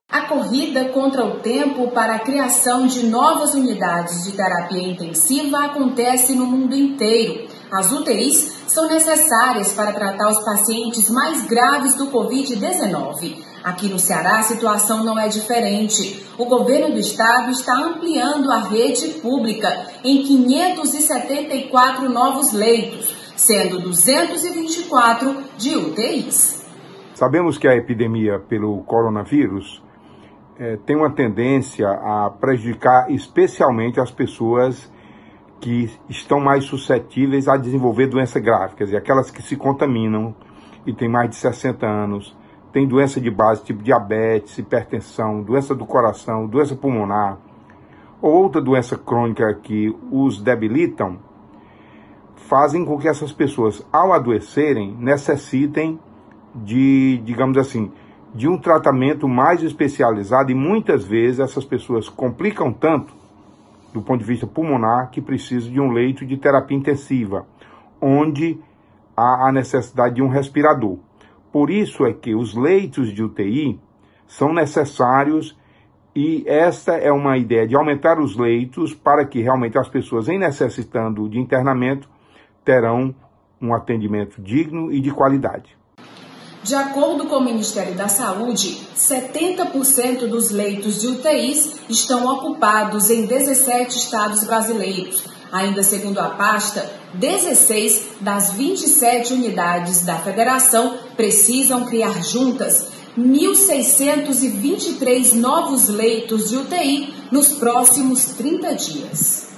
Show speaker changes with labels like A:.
A: A corrida contra o tempo para a criação de novas unidades de terapia intensiva acontece no mundo inteiro. As UTIs são necessárias para tratar os pacientes mais graves do Covid-19. Aqui no Ceará, a situação não é diferente. O governo do estado está ampliando a rede pública em 574 novos leitos, sendo 224 de UTIs.
B: Sabemos que a epidemia pelo coronavírus tem uma tendência a prejudicar especialmente as pessoas que estão mais suscetíveis a desenvolver doença grave, quer dizer, aquelas que se contaminam e têm mais de 60 anos, têm doença de base tipo diabetes, hipertensão, doença do coração, doença pulmonar, ou outra doença crônica que os debilitam, fazem com que essas pessoas, ao adoecerem, necessitem de, digamos assim, de um tratamento mais especializado, e muitas vezes essas pessoas complicam tanto do ponto de vista pulmonar que precisam de um leito de terapia intensiva, onde há a necessidade de um respirador. Por isso é que os leitos de UTI são necessários, e esta é uma ideia de aumentar os leitos para que realmente as pessoas, em necessitando de internamento, terão um atendimento digno e de qualidade.
A: De acordo com o Ministério da Saúde, 70% dos leitos de UTIs estão ocupados em 17 estados brasileiros. Ainda segundo a pasta, 16 das 27 unidades da federação precisam criar juntas 1.623 novos leitos de UTI nos próximos 30 dias.